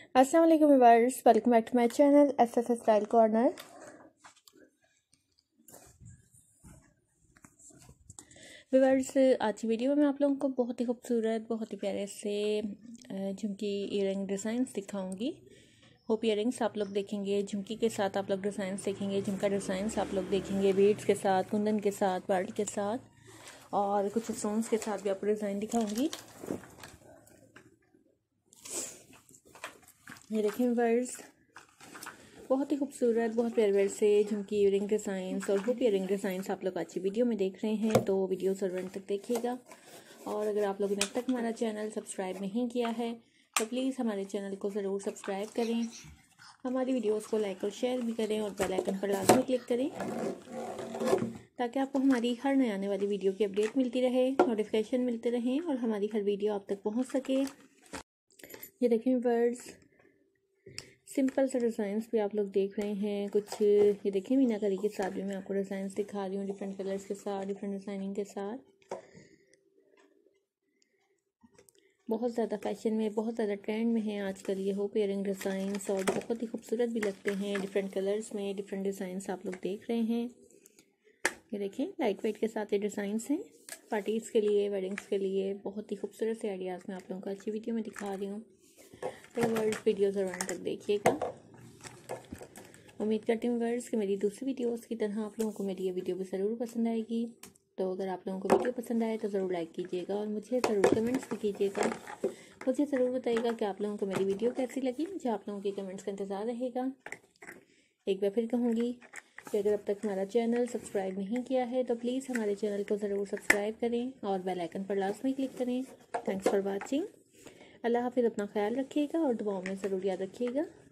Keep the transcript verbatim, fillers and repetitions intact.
अस्सलाम वालेकुम viewers, welcome back to my channel S S style corner. Viewers, आज की वीडियो में आप लोगों को बहुत ही खूबसूरत, बहुत ही प्यारे से झुमकी ईयरिंग डिज़ाइंस दिखाऊंगी। होप ईयरिंग्स आप लोग देखेंगे, झुमकी के साथ आप लोग डिज़ाइंस देखेंगे, झुमका डिज़ाइंस आप लोग देखेंगे बीड्स के साथ, कुंदन के साथ, पर्ल के साथ और कुछ स्टोन्स के साथ भी आपको डिज़ाइन दिखाऊंगी। ये देखें व्यूअर्स, बहुत ही खूबसूरत, बहुत प्यारे प्यारे से झुमकी ईयरिंग डिज़ाइंस और हुक ईयरिंग डिज़ाइंस आप लोग आज की वीडियो में देख रहे हैं, तो वीडियो जरूर तक देखिएगा। और अगर आप लोगों ने अब तक हमारा चैनल सब्सक्राइब नहीं किया है तो प्लीज़ हमारे चैनल को ज़रूर सब्सक्राइब करें, हमारी वीडियोस को लाइक और शेयर भी करें और बेल आइकन पर लाजमी क्लिक करें ताकि आपको हमारी हर नए आने वाली वीडियो की अपडेट मिलती रहे, नोटिफिकेशन मिलते रहें और हमारी हर वीडियो आप तक पहुँच सके। ये देखें वर्ड्स, सिंपल सा डिज़ाइंस भी आप लोग देख रहे हैं। कुछ ये देखें मीनाकारी के साथ भी मैं आपको डिज़ाइंस दिखा रही हूँ, डिफरेंट कलर्स के साथ, डिफरेंट डिज़ाइनिंग के साथ। बहुत ज़्यादा फैशन में, बहुत ज़्यादा ट्रेंड में है आजकल ये हुक ईयरिंग डिज़ाइंस और बहुत ही खूबसूरत भी लगते हैं। डिफरेंट कलर्स में डिफरेंट डिज़ाइंस आप लोग देख रहे हैं। ये देखें लाइट वेट के साथ ये डिज़ाइंस हैं, पार्टीज़ के लिए, वेडिंग्स के लिए बहुत ही खूबसूरत से आइडियाज़ मैं आप लोगों को अच्छी वीडियो में दिखा रही हूँ। तो वर्ड वीडियो ज़रूर तक देखिएगा। उम्मीद करती हूँ वर्ड्स कि मेरी दूसरी वीडियोस की तरह आप लोगों को मेरी ये वीडियो भी ज़रूर पसंद आएगी। तो अगर आप लोगों को वीडियो पसंद आए तो ज़रूर लाइक कीजिएगा और मुझे ज़रूर कमेंट्स भी कीजिएगा। मुझे ज़रूर बताइएगा कि आप लोगों को मेरी वीडियो कैसी लगी। मुझे आप लोगों के कमेंट्स का इंतज़ार रहेगा। एक बार फिर कहूँगी कि अगर अब तक हमारा चैनल सब्सक्राइब नहीं किया है तो प्लीज़ हमारे चैनल को ज़रूर सब्सक्राइब करें और बेल आइकन पर लाजमी क्लिक करें। Thanks for watching. अल्लाह हाफिज़। अपना ख्याल रखिएगा और दुआओं में ज़रूर याद रखिएगा।